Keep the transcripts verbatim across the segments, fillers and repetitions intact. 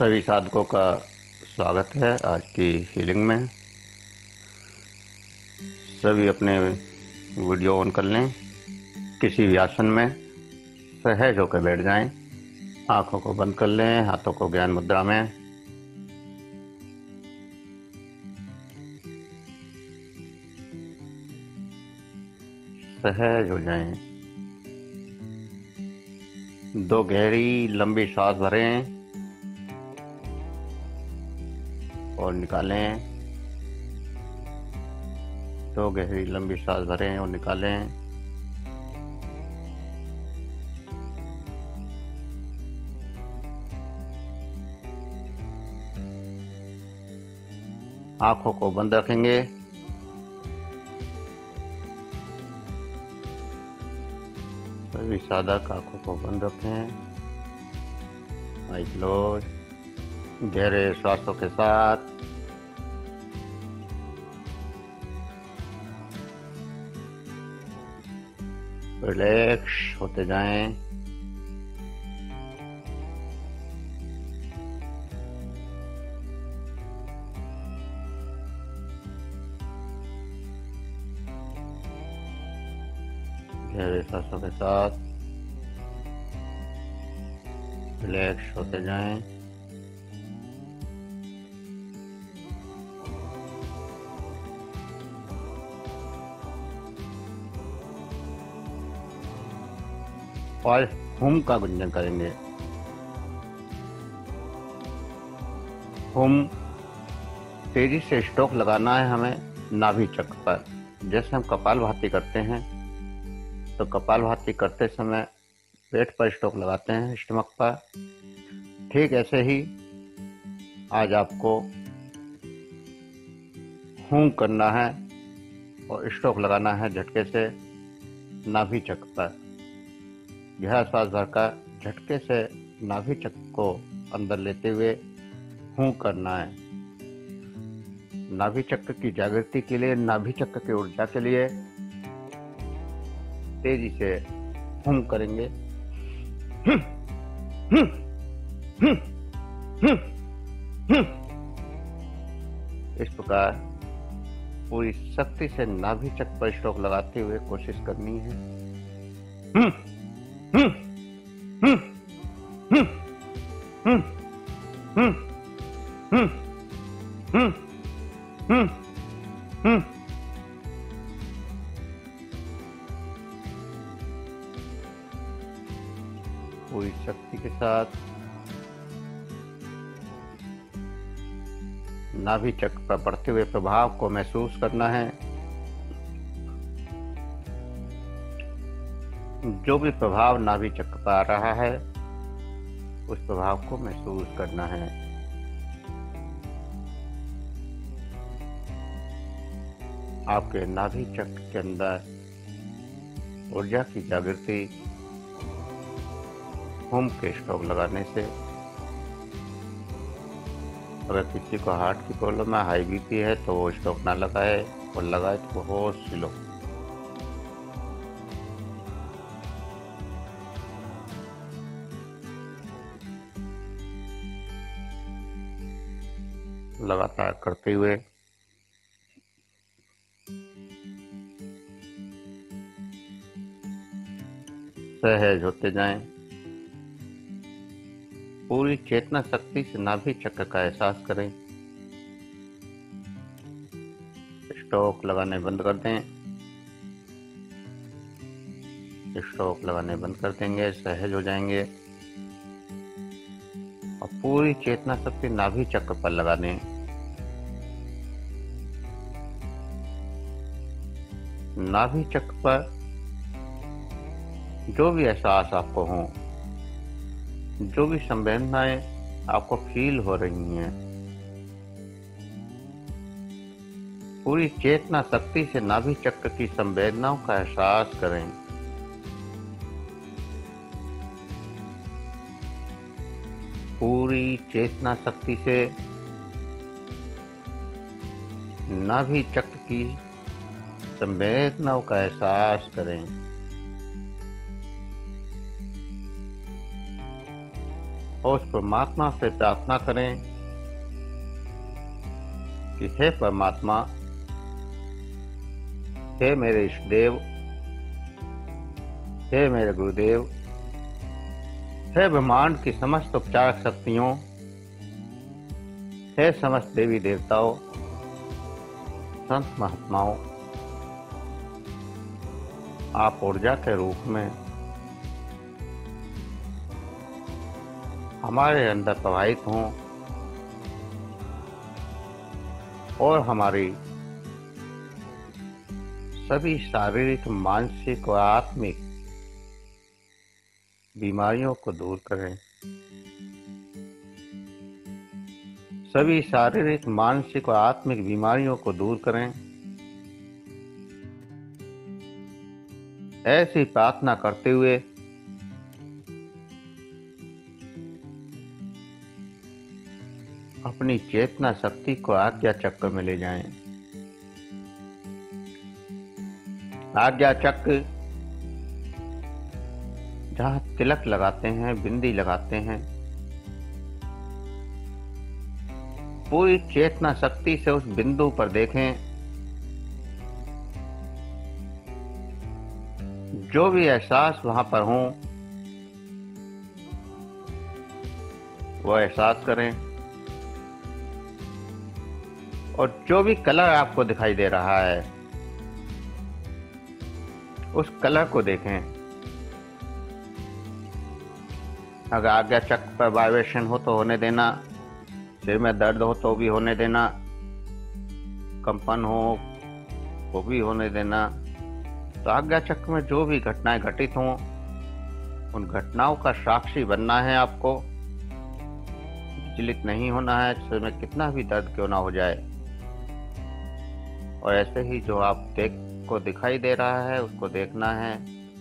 सभी साधकों का स्वागत है आज की हीलिंग में। सभी अपने वीडियो ऑन कर लें, किसी भी आसन में सहज होकर बैठ जाएं, आंखों को बंद कर लें, हाथों को ज्ञान मुद्रा में। सहज हो जाएं। दो गहरी लंबी सांस भरें और निकालें। दो गहरी लंबी सांस भरें और निकालें। आंखों को बंद रखेंगे। सभी साधक आंखों को बंद रखें। Eye close. गहरे श्वासों के साथ रिलैक्स होते जाएं। गहरे सांसों के साथ रिलैक्स होते जाएं। और हुम का गुंजन करेंगे। हुम तेजी से स्ट्रोक लगाना है हमें नाभि चक्र पर। जैसे हम कपालभाति करते हैं तो कपालभाति करते समय पेट पर स्ट्रोक लगाते हैं, स्टमक पर। ठीक ऐसे ही आज आपको हुम करना है और स्ट्रोक लगाना है झटके से नाभि चक्र पर। गहरा श्वास भरकर झटके से नाभि चक्र को अंदर लेते हुए हूं करना है। नाभि चक्र की जागृति के लिए, नाभि चक्र की ऊर्जा के लिए तेजी से हूं करेंगे। हुं, हुं, हुं, हुं, हुं। इस प्रकार पूरी शक्ति से नाभि चक्र पर स्ट्रोक लगाते हुए कोशिश करनी है। हुं, हुं, हुं, हुं, हुं, हुं, हुं, हुं, हुं, हुं। पूरी शक्ति के साथ नाभि चक्र पर पड़ते हुए प्रभाव को महसूस करना है। जो भी प्रभाव नाभि चक्र पर आ रहा है उस प्रभाव को महसूस करना है। आपके नाभि चक्र के अंदर ऊर्जा की जागृति हुम के स्ट्रोक लगाने से। अगर किसी को हार्ट की प्रॉब्लम है, हाई बीपी है, तो वो स्ट्रोक ना लगाए, और लगाए तो बहुत स्लो। लगातार करते हुए सहज होते जाएं। पूरी चेतना शक्ति से नाभि चक्र का एहसास करें। स्ट्रोक लगाने बंद कर दें। स्ट्रोक लगाने बंद कर देंगे, सहज हो जाएंगे और पूरी चेतना शक्ति नाभि चक्र पर लगा दें। नाभि चक्र पर जो भी एहसास आपको हो, जो भी संवेदनाएं आपको फील हो रही हैं, पूरी चेतना शक्ति से नाभि चक्र की संवेदनाओं का एहसास करें। पूरी चेतना शक्ति से नाभि चक्र की संवेदनाओं का एहसास करें और उस परमात्मा से प्रार्थना करें कि हे परमात्मा, हे मेरे इष्ट देव, हे मेरे गुरुदेव, हे ब्रह्मांड की समस्त उपचारक शक्तियों, हे समस्त देवी देवताओं, संत महात्माओं, आप ऊर्जा के रूप में हमारे अंदर प्रवाहित हों और हमारी सभी शारीरिक, मानसिक और आत्मिक बीमारियों को दूर करें। सभी शारीरिक, मानसिक और आत्मिक बीमारियों को दूर करें। ऐसी प्रार्थना करते हुए अपनी चेतना शक्ति को आज्ञा चक्र में ले जाएं। आज्ञा चक्र जहां तिलक लगाते हैं, बिंदी लगाते हैं, पूरी चेतना शक्ति से उस बिंदु पर देखें। जो भी एहसास वहां पर हो वो एहसास करें और जो भी कलर आपको दिखाई दे रहा है उस कलर को देखें। अगर आज्ञा चक्र पर वाइब्रेशन हो तो होने देना, सिर में दर्द हो तो भी होने देना, कंपन हो वो भी होने देना। तो आज्ञा चक्र में जो भी घटनाएं घटित हों उन घटनाओं का साक्षी बनना है आपको। विचलित नहीं होना है, सिर में कितना भी दर्द क्यों ना हो जाए। और ऐसे ही जो आप देख को दिखाई दे रहा है उसको देखना है।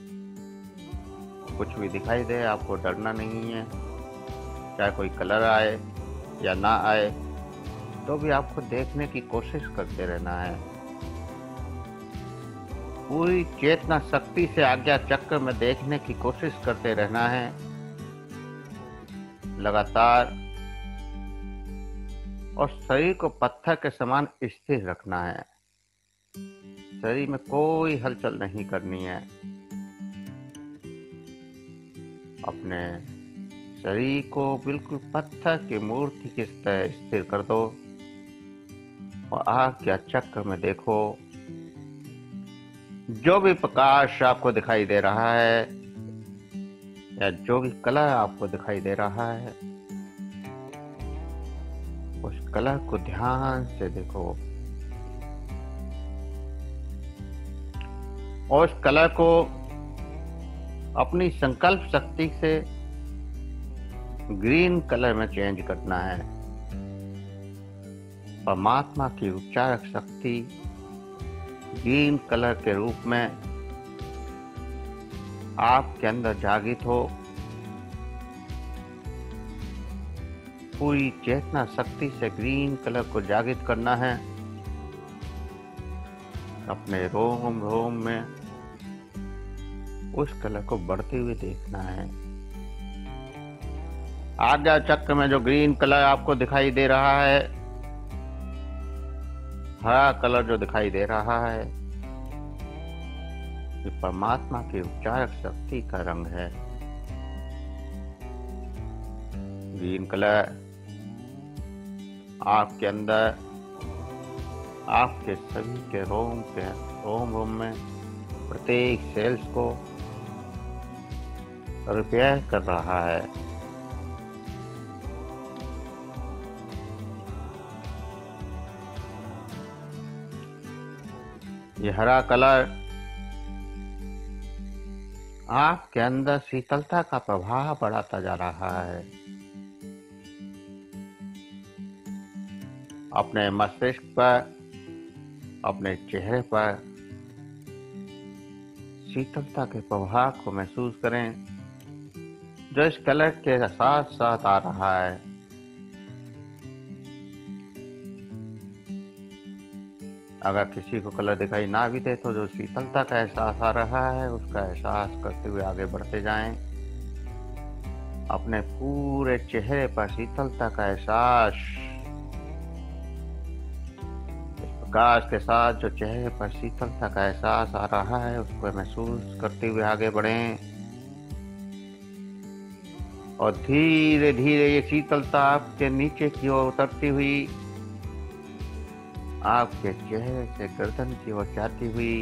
कुछ भी दिखाई दे आपको डरना नहीं है, चाहे कोई कलर आए या ना आए तो भी आपको देखने की कोशिश करते रहना है। पूरी चेतना शक्ति से आज्ञा चक्र में देखने की कोशिश करते रहना है लगातार, और शरीर को पत्थर के समान स्थिर रखना है। शरीर में कोई हलचल नहीं करनी है। अपने शरीर को बिल्कुल पत्थर की मूर्ति की तरह स्थिर कर दो और आज्ञा चक्र में देखो। जो भी प्रकाश आपको दिखाई दे रहा है या जो भी कलर आपको दिखाई दे रहा है उस कलर को ध्यान से देखो और उस कलर को अपनी संकल्प शक्ति से ग्रीन कलर में चेंज करना है। परमात्मा की उच्चारक शक्ति ग्रीन कलर के रूप में आपके अंदर जागृत हो। पूरी चेतना शक्ति से ग्रीन कलर को जागृत करना है। अपने रोम रोम में उस कलर को बढ़ते हुए देखना है। आज्ञा चक्र में जो ग्रीन कलर आपको दिखाई दे रहा है, हरा कलर जो दिखाई दे रहा है, ये परमात्मा की उपचारक शक्ति का रंग है। ग्रीन कलर आपके अंदर, आपके सभी के रोम के रोम रोम में प्रत्येक सेल्स को रिपेयर कर रहा है। ये हरा कलर आपके अंदर शीतलता का प्रभाव बढ़ाता जा रहा है। अपने मस्तिष्क पर, अपने चेहरे पर शीतलता के प्रभाव को महसूस करें जो इस कलर के साथ साथ आ रहा है। अगर किसी को कलर दिखाई ना भी दे तो जो शीतलता का एहसास आ रहा है उसका एहसास करते हुए आगे बढ़ते जाएं। अपने पूरे चेहरे पर शीतलता का एहसास, इस प्रकाश के साथ जो चेहरे पर शीतलता का एहसास आ रहा है उसको महसूस करते हुए आगे बढ़ें और धीरे धीरे ये शीतलता आपके नीचे की ओर उतरती हुई आपके चेहरे से गर्दन की ओर जाती हुई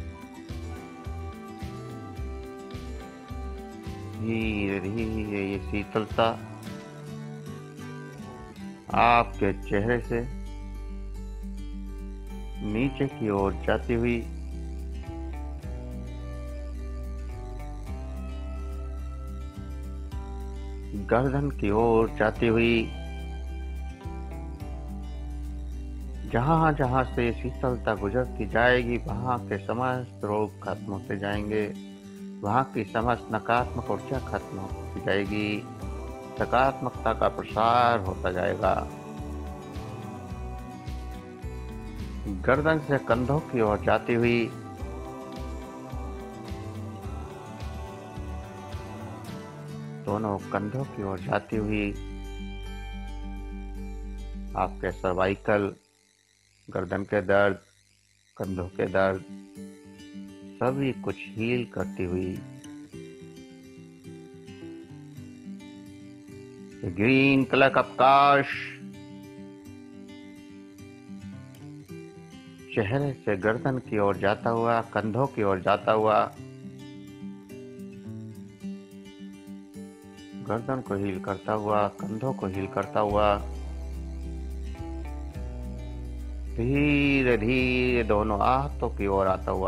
धीरे धीरे ये शीतलता आपके चेहरे से नीचे की ओर जाती हुई गर्दन की ओर जाती हुई जहां जहां से शीतलता गुजरती जाएगी वहां के समस्त रोग खत्म होते जाएंगे, वहां की समस्त नकारात्मक ऊर्जा खत्म होती जाएगी, सकारात्मकता का प्रसार होता जाएगा। गर्दन से कंधों की ओर जाती हुई दोनों कंधों की ओर जाती हुई आपके सर्वाइकल, गर्दन के दर्द, कंधों के दर्द सभी कुछ हील करती हुई ग्रीन कलर का प्रकाश चेहरे से गर्दन की ओर जाता हुआ, कंधों की ओर जाता हुआ गर्दन को हील करता हुआ, कंधों को हील करता हुआ धीरे धीरे दोनों हाथों की ओर आता हुआ,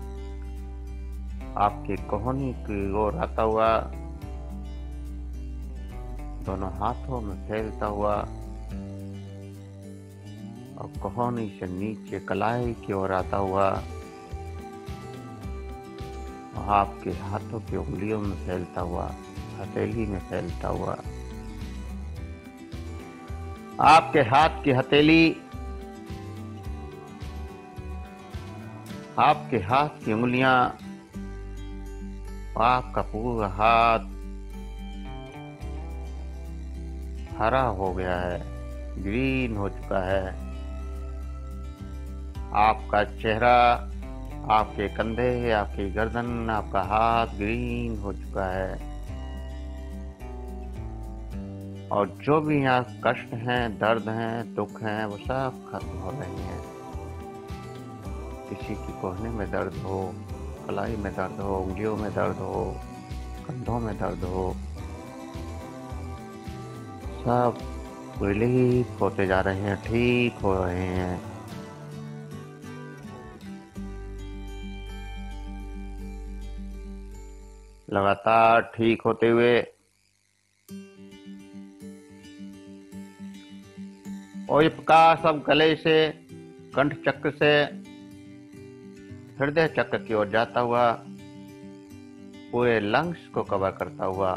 आपकी कोहनी की ओर आता हुआ, दोनों हाथों में फैलता हुआ और कोहनी से नीचे कलाई की ओर आता हुआ और आपके हाथों की उंगलियों में फैलता हुआ, हथेली में फैलता हुआ। आपके हाथ की हथेली, आपके हाथ की उंगलियां, आपका पूरा हाथ हरा हो गया है, ग्रीन हो चुका है। आपका चेहरा, आपके कंधे, आपकी गर्दन, आपका हाथ ग्रीन हो चुका है और जो भी यहाँ कष्ट हैं, दर्द हैं, दुख हैं, वो सब खत्म हो रहे हैं। किसी की कोहनी में दर्द हो, कलाई में दर्द हो, उंगलियों में दर्द हो, कंधों में दर्द हो, सब रिलीफ होते जा रहे हैं, ठीक हो रहे हैं। लगातार ठीक होते हुए और ये प्रकाश अब गले से, कंठ चक्र से हृदय चक्र की ओर जाता हुआ पूरे लंग्स को कवर करता हुआ,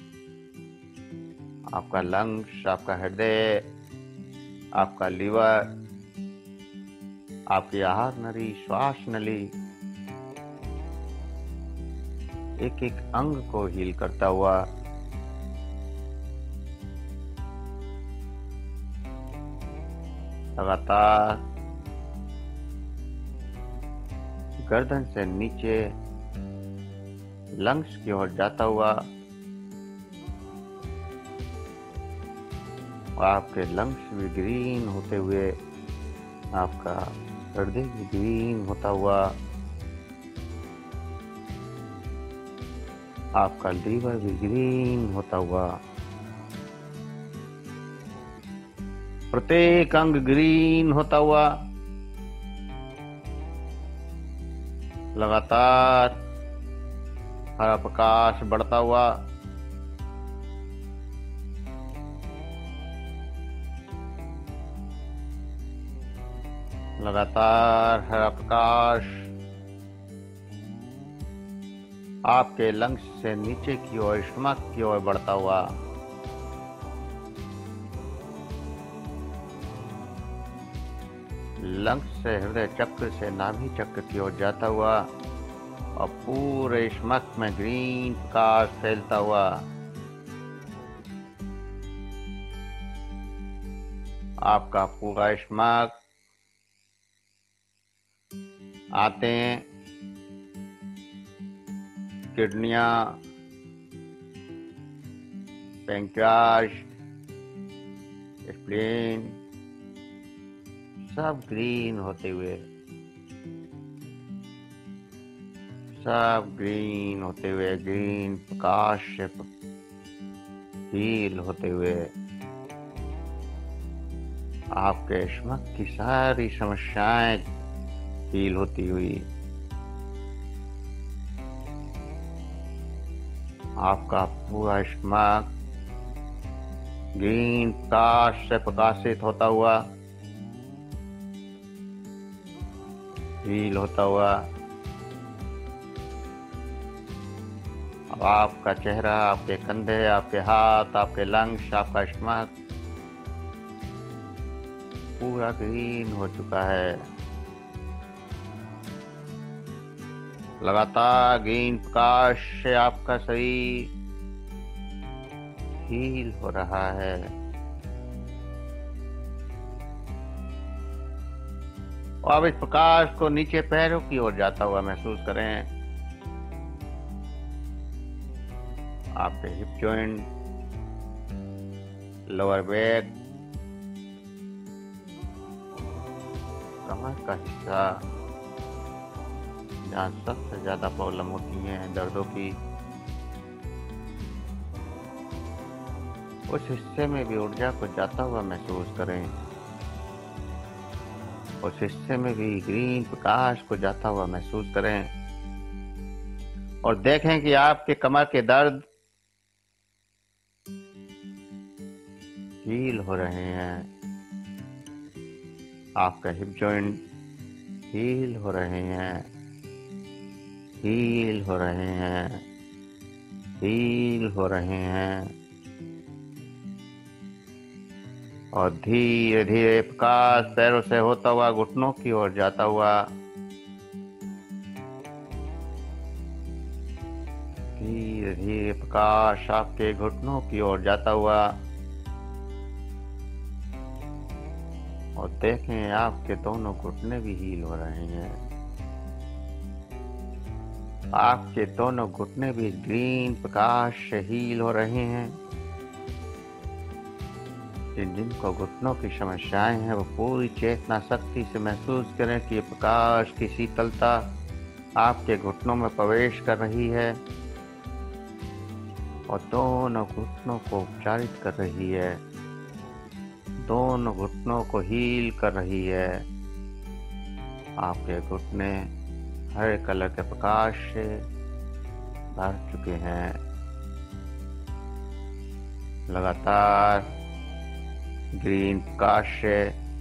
आपका लंग्स, आपका हृदय, आपका लीवर, आपकी आहार नली, श्वास नली, एक एक अंग को हील करता हुआ लगातार गर्दन से नीचे लंग्स की ओर जाता हुआ और आपके लंग्स भी ग्रीन होते हुए, आपका हृदय भी ग्रीन होता हुआ, आपका लीवर भी ग्रीन होता हुआ, प्रत्येक अंग ग्रीन होता हुआ लगातार हरा प्रकाश बढ़ता हुआ लगातार हरा प्रकाश आपके लंग्स से नीचे की ओर, स्टमक की ओर बढ़ता हुआ लंग्स से हृदय चक्र से नाभि चक्र की ओर जाता हुआ और पूरे स्टमक में ग्रीन प्रकाश फैलता हुआ आपका पूरा स्टमक, आते हैं किडनियां, पैंक्रियाज, स्प्लीन, सब ग्रीन होते हुए सब ग्रीन होते हुए ग्रीन प्रकाश से हील होते हुए आपके स्टमक की सारी समस्याएं हील होती हुई आपका पूरा स्टमक ग्रीन प्रकाश से प्रकाशित होता हुआ हील होता हुआ अब आपका चेहरा, आपके कंधे, आपके हाथ, आपके लंग्स, आपका स्टमक पूरा ग्रीन हो चुका है। लगातार ग्रीन प्रकाश से आपका शरीर हील हो रहा है। और अब इस प्रकाश को नीचे पैरों की ओर जाता हुआ महसूस करें। आपके हिप जॉइंट, लोअर बैक, कमर का हिस्सा जहाँ सबसे ज्यादा प्रॉब्लम होती है दर्दों की, उस हिस्से में भी ऊर्जा को जाता हुआ महसूस करें। उस हिस्से में भी ग्रीन प्रकाश को जाता हुआ महसूस करें और देखें कि आपके कमर के दर्द हील हो रहे हैं, आपका हिप जॉइंट हील हो रहे हैं, हील हो रहे हैं, हील हो रहे हैं और धीरे धीरे प्रकाश पैरों से होता हुआ घुटनों की ओर जाता हुआ, धीरे धीरे प्रकाश आपके घुटनों की ओर जाता हुआ और देखें आपके दोनों घुटने भी हील हो रहे हैं। आपके दोनों घुटने भी ग्रीन प्रकाश से हील हो रहे हैं। जिन जिनको घुटनों की समस्याएं हैं वो पूरी चेतना शक्ति से महसूस करें कि प्रकाश की शीतलता आपके घुटनों में प्रवेश कर रही है और दोनों घुटनों को उपचारित कर रही है, दोनों घुटनों को हील कर रही है। आपके घुटने हरे कलर के प्रकाश से भर चुके हैं। लगातार ग्रीन प्रकाश से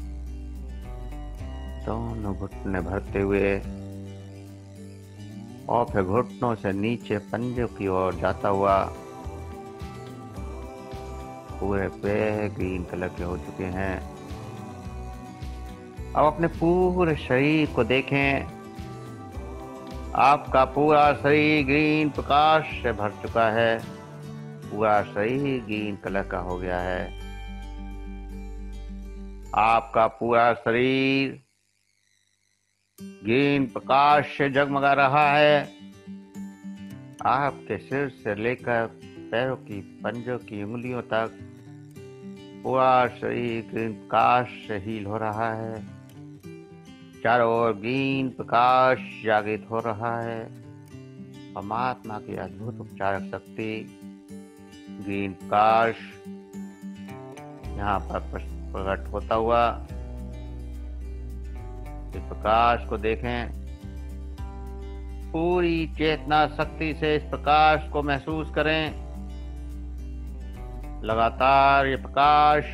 दोनों घुटने भरते हुए और फिर घुटनों से नीचे पंजों की ओर जाता हुआ पूरे पैर ग्रीन कलर के हो चुके हैं। अब अपने पूरे शरीर को देखें। आपका पूरा शरीर ग्रीन प्रकाश से भर चुका है, पूरा शरीर ग्रीन कलर का हो गया है। आपका पूरा शरीर ग्रीन प्रकाश से जगमगा रहा है। आपके सिर से लेकर पैरों की पंजों की उंगलियों तक पूरा शरीर ग्रीन प्रकाश से हील हो रहा है। चारों ओर ग्रीन प्रकाश जागृत हो रहा है। परमात्मा की अद्भुत उपचारक शक्ति ग्रीन प्रकाश यहाँ पर प्रकट होता हुआ। इस प्रकाश को देखें। पूरी चेतना शक्ति से इस प्रकाश को महसूस करें। लगातार ये प्रकाश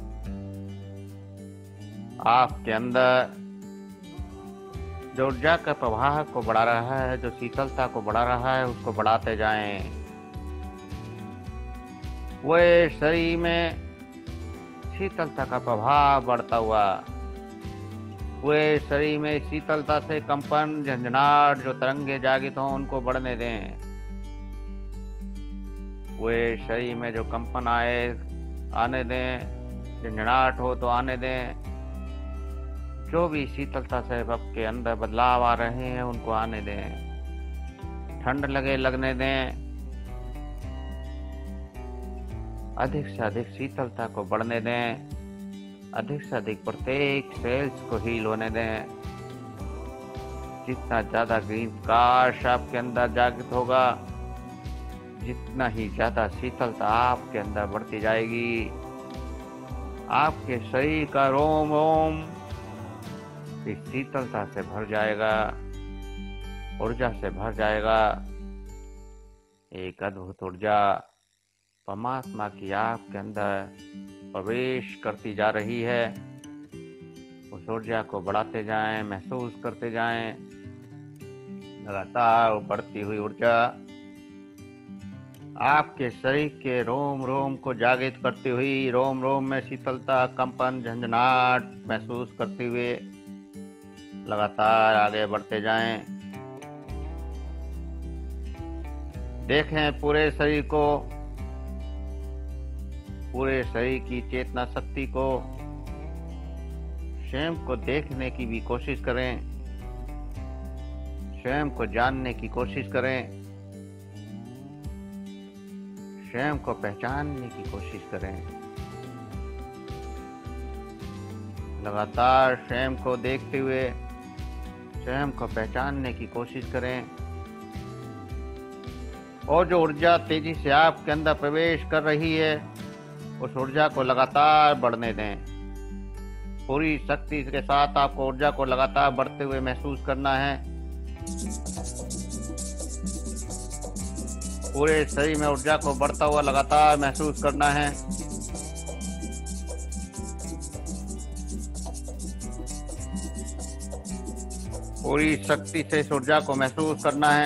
आपके अंदर जो ऊर्जा का प्रवाह को बढ़ा रहा है, जो शीतलता को बढ़ा रहा है, उसको बढ़ाते जाएं। वे शरीर में शीतलता का प्रभाव बढ़ता हुआ, वे शरीर में शीतलता से कंपन झंझनाहट जो तरंगे जागृत हों उनको बढ़ने दें। वे शरीर में जो कंपन आए आने दें, झंझनाहट हो तो आने दें, जो भी शीतलता से आपके अंदर बदलाव आ रहे हैं उनको आने दें, ठंड लगे लगने दें, अधिक से अधिक शीतलता को बढ़ने दें, अधिक से अधिक प्रत्येक सेल्स को हील होने दें। जितना ज्यादा ग्रीन प्रकाश आपके अंदर जागृत होगा, जितना ही ज्यादा शीतलता आपके अंदर बढ़ती जाएगी। आपके शरीर का रोम रोम इस शीतलता से भर जाएगा, ऊर्जा से भर जाएगा। एक अद्भुत ऊर्जा परमात्मा की आपके अंदर प्रवेश करती जा रही है। उस ऊर्जा को बढ़ाते जाएं, महसूस करते जाएं। लगातार बढ़ती हुई ऊर्जा आपके शरीर के रोम रोम को जागृत करती हुई, रोम रोम में शीतलता, कंपन, झंझनाहट महसूस करते हुए लगातार आगे बढ़ते जाएं। देखें पूरे शरीर को, पूरे शरीर की चेतना शक्ति को, स्वयं को देखने की भी कोशिश करें, स्वयं को जानने की कोशिश करें, स्वयं को पहचानने की कोशिश करें। लगातार स्वयं को देखते हुए स्वयं को पहचानने की कोशिश करें और जो ऊर्जा तेजी से आपके अंदर प्रवेश कर रही है उस ऊर्जा को लगातार बढ़ने दें। पूरी शक्ति के साथ आपको ऊर्जा को लगातार बढ़ते हुए महसूस करना है। पूरे शरीर में ऊर्जा को बढ़ता हुआ लगातार महसूस करना है। पूरी शक्ति से इस ऊर्जा को महसूस करना है।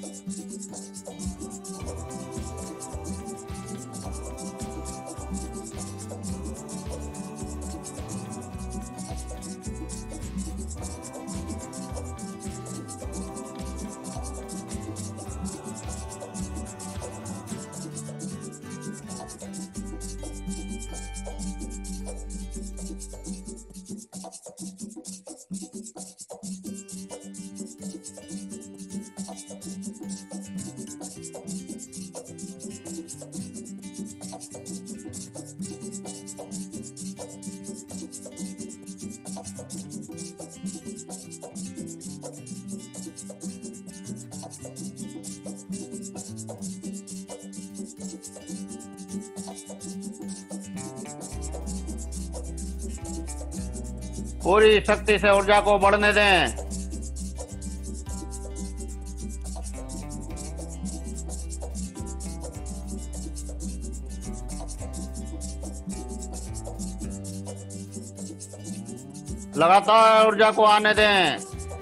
पूरी शक्ति से ऊर्जा को बढ़ने दें। लगातार ऊर्जा को आने दें।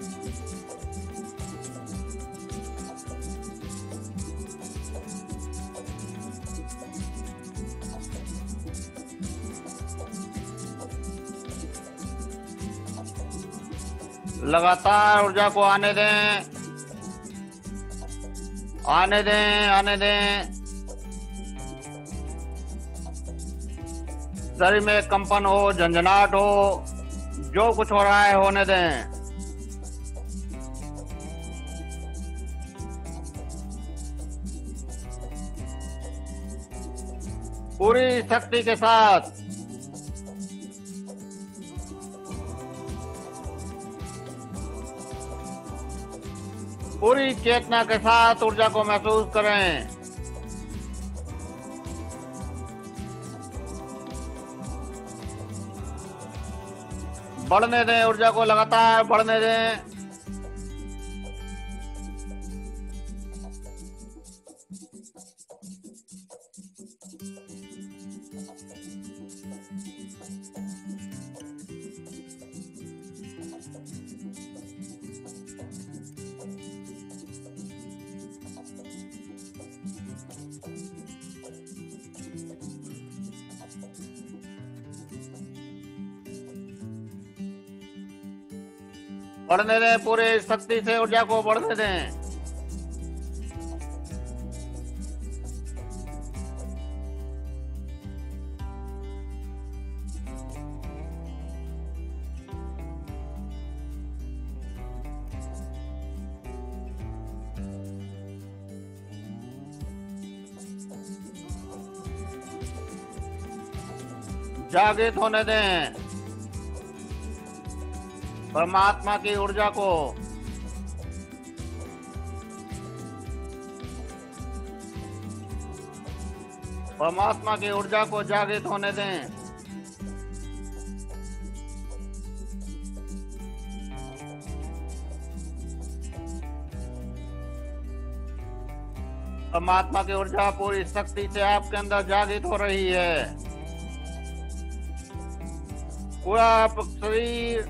लगातार ऊर्जा को आने दें, आने दें, आने दें। शरीर में कंपन हो, झंझनाहट हो, जो कुछ हो रहा है होने दें। पूरी शक्ति के साथ पूरी चेतना के साथ ऊर्जा को महसूस करें। बढ़ने दें, ऊर्जा को लगातार बढ़ने दें। बढ़ने दें, पूरे शक्ति से ऊर्जा को बढ़ने दें। जागृत होने दें। परमात्मा की ऊर्जा को परमात्मा की ऊर्जा को जागृत होने दें। परमात्मा की ऊर्जा पूरी शक्ति से आपके अंदर जागृत हो रही है। पूरा शरीर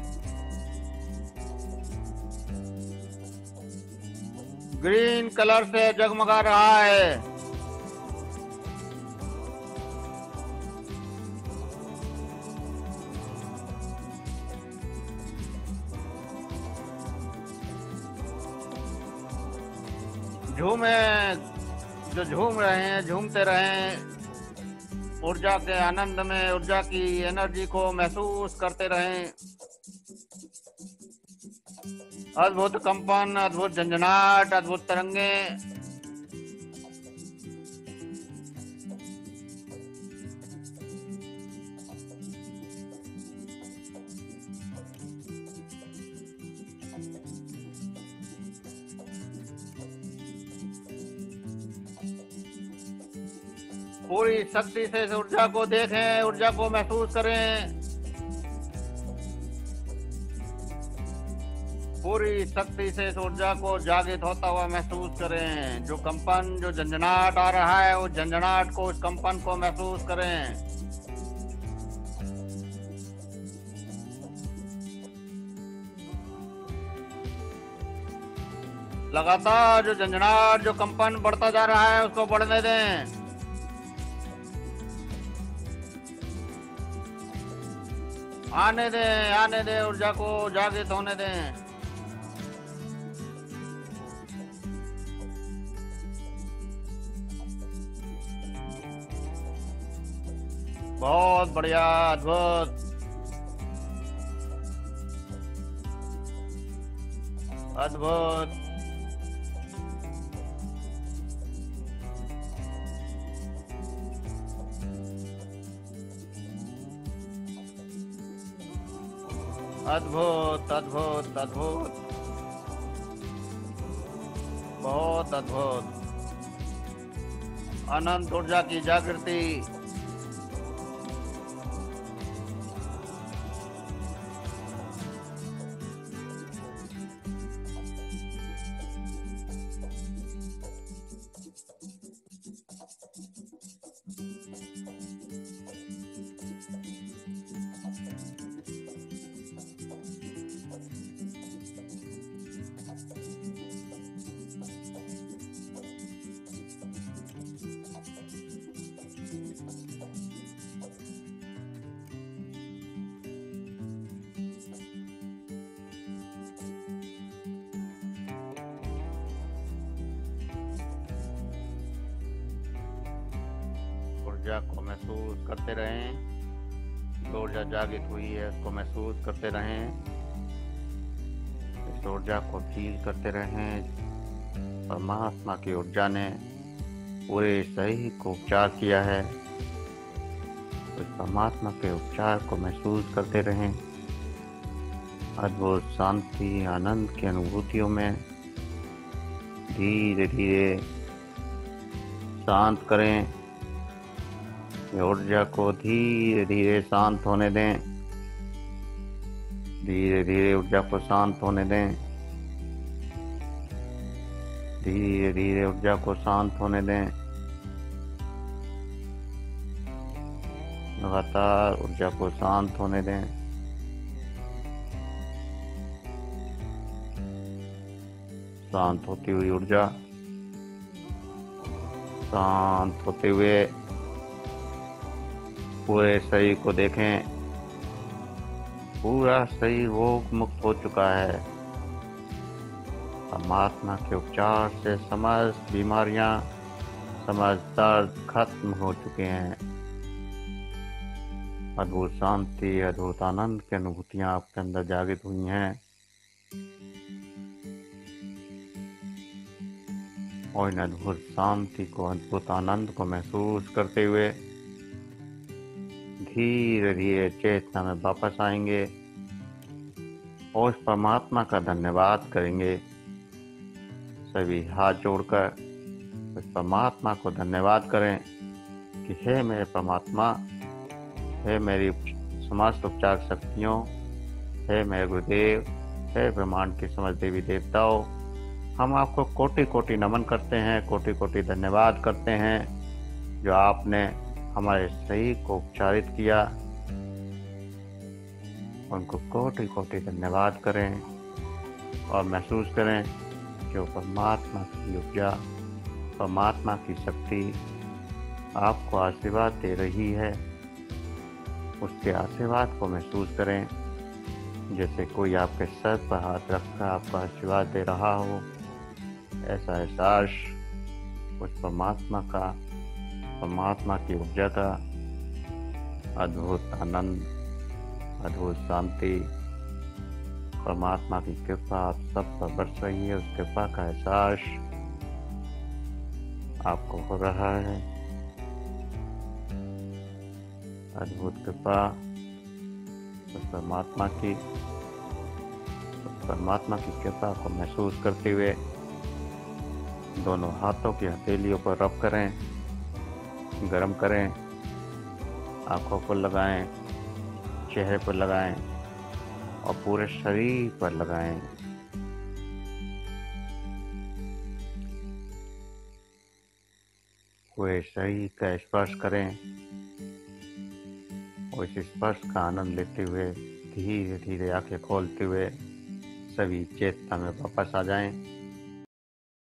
ग्रीन कलर से जगमगा रहा है। झूमे, जो झूम रहे हैं झूमते रहें। ऊर्जा के आनंद में, ऊर्जा की एनर्जी को महसूस करते रहें। अद्भुत कंपन, अद्भुत झंझनाट, अद्भुत तरंगे। पूरी शक्ति से इस ऊर्जा को देखें, ऊर्जा को महसूस करें। पूरी शक्ति से इस ऊर्जा को जागृत होता हुआ महसूस करें। जो कंपन, जो झंझनाट आ रहा है, उस झंझनाट को, उस कंपन को महसूस करें। लगातार जो झंझनाट, जो कंपन बढ़ता जा रहा है, उसको बढ़ने दें। आने दें, आने दें, ऊर्जा को जागृत होने दें। बहुत बढ़िया, अद्भुत, अद्भुत। अद्भुत, अद्भुत, अद्भुत, बहुत अद्भुत। अनंत ऊर्जा की जागृति। ऊर्जा को महसूस करते रहें। जो ऊर्जा जागृत हुई है उसको महसूस करते रहें। इस ऊर्जा को फील करते रहें। परमात्मा की ऊर्जा ने पूरे शरीर को उपचार किया है। तो परमात्मा के उपचार को महसूस करते रहें। अद्भुत शांति, आनंद की अनुभूतियों में धीरे धीरे शांत करें। ऊर्जा को धीरे धीरे शांत होने दें। धीरे धीरे ऊर्जा को शांत होने दें। धीरे धीरे ऊर्जा को शांत होने दें। लगातार ऊर्जा को शांत होने दें। शांत होती हुई ऊर्जा, शांत होते हुए पूरे शरीर को देखें। पूरा शरीर रोग मुक्त हो चुका है। परमात्मा के उपचार से समस्त बीमारियां, समस्त दर्द खत्म हो चुके हैं। अद्भुत शांति, अद्भुत आनंद की अनुभूतियां आपके अंदर जागृत हुई हैं। और इन अद्भुत शांति को, अद्भुत आनंद को महसूस करते हुए धीरे धीरे चेतना में वापस आएंगे और उस परमात्मा का धन्यवाद करेंगे। सभी हाथ जोड़कर उस परमात्मा को धन्यवाद करें कि हे मेरे परमात्मा, हे मेरी समस्त उपचार शक्तियों, हे मेरे गुरुदेव, हे ब्रह्मांड की समस्त देवी देवताओं, हम आपको कोटि कोटि नमन करते हैं, कोटि कोटि धन्यवाद करते हैं जो आपने हमारे शरीर को उपचारित किया। उनको कोटि कोटि धन्यवाद करें और महसूस करें कि वो परमात्मा की ऊर्जा, परमात्मा की शक्ति आपको आशीर्वाद दे रही है। उसके आशीर्वाद को महसूस करें जैसे कोई आपके सर पर हाथ रखकर आपको आशीर्वाद दे रहा हो। ऐसा एहसास उस परमात्मा का, परमात्मा की ऊर्जा का अद्भुत आनंद, अद्भुत शांति, परमात्मा की कृपा आप सब पर बरस रही है। उस कृपा का एहसास आपको हो रहा है। अद्भुत कृपा उस परमात्मा की, उस परमात्मा की कृपा को महसूस करते हुए दोनों हाथों की हथेलियों पर रब करें, गरम करें, आंखों पर लगाएं, चेहरे पर लगाएं और पूरे शरीर पर लगाएं। पूरे शरीर का स्पर्श करें और इस स्पर्श का आनंद लेते हुए धीरे धीरे आंखें खोलते हुए सभी चेतना में वापस आ जाएं।